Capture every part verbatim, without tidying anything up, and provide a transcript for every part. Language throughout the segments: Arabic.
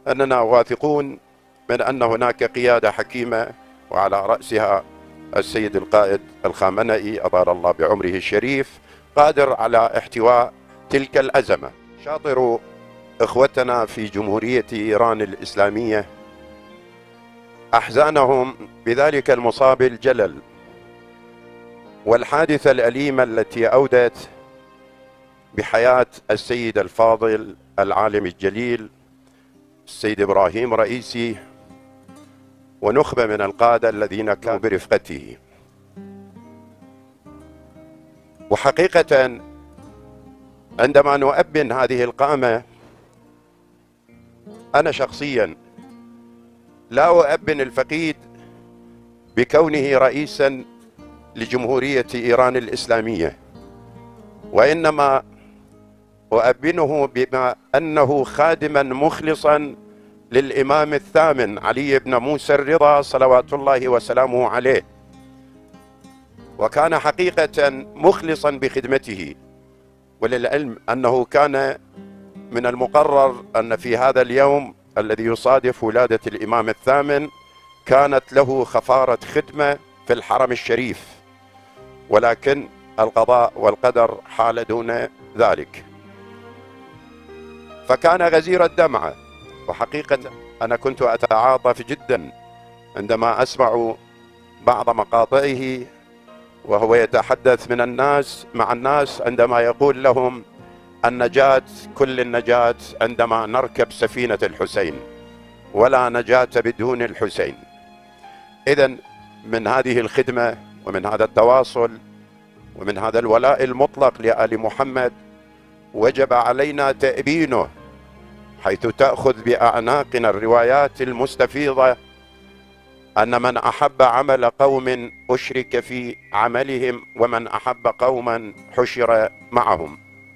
أننا واثقون من أن هناك قيادة حكيمة وعلى رأسها السيد القائد الخامنئي أطال الله بعمره الشريف قادر على احتواء تلك الأزمة. شاطر إخوتنا في جمهورية إيران الإسلامية أحزانهم بذلك المصاب الجلل والحادثة الأليمة التي أودت بحياة السيد الفاضل العالم الجليل السيد إبراهيم رئيسي ونخبة من القادة الذين كانوا برفقته. وحقيقة عندما نؤبن هذه القامة أنا شخصيا لا أؤبن الفقيد بكونه رئيسا لجمهورية إيران الإسلامية، وإنما أؤبنه بما أنه خادما مخلصا للإمام الثامن علي بن موسى الرضا صلوات الله وسلامه عليه، وكان حقيقة مخلصا بخدمته. وللعلم أنه كان من المقرر أن في هذا اليوم الذي يصادف ولادة الإمام الثامن كانت له خفارة خدمة في الحرم الشريف، ولكن القضاء والقدر حال دون ذلك، فكان غزير الدمعة. وحقيقة أنا كنت أتعاطف جدا عندما أسمع بعض مقاطعه وهو يتحدث من الناس مع الناس عندما يقول لهم النجاة كل النجاة عندما نركب سفينة الحسين ولا نجاة بدون الحسين. إذن من هذه الخدمة ومن هذا التواصل ومن هذا الولاء المطلق لآل محمد وجب علينا تأبينه، حيث تأخذ بأعناقنا الروايات المستفيضة أن من أحب عمل قوم أشرك في عملهم ومن أحب قوما حشر معهم.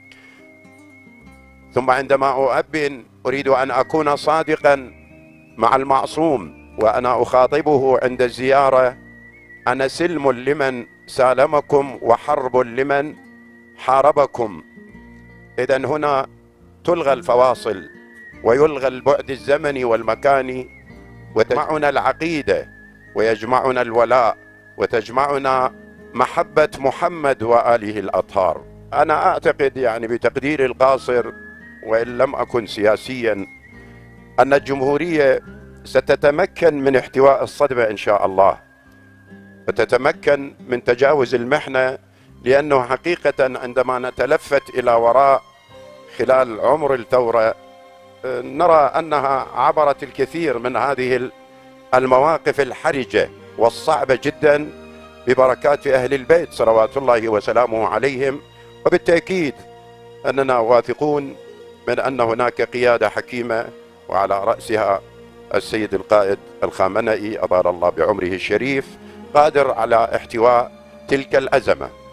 ثم عندما أؤبن أريد أن أكون صادقا مع المعصوم وأنا أخاطبه عند الزيارة: أنا سلم لمن سالمكم وحرب لمن حاربكم. إذن هنا تلغى الفواصل ويلغى البعد الزمني والمكاني، وتجمعنا العقيدة ويجمعنا الولاء وتجمعنا محبة محمد وآله الأطهار. أنا أعتقد يعني بتقديري القاصر وإن لم أكن سياسيا أن الجمهورية ستتمكن من احتواء الصدمة إن شاء الله، وتتمكن من تجاوز المحنة، لأنه حقيقة عندما نتلفت إلى وراء خلال عمر الثورة نرى أنها عبرت الكثير من هذه المواقف الحرجة والصعبة جدا ببركات أهل البيت صلوات الله وسلامه عليهم. وبالتأكيد أننا واثقون من أن هناك قيادة حكيمة وعلى رأسها السيد القائد الخامنئي أطال الله بعمره الشريف قادر على احتواء تلك الأزمة.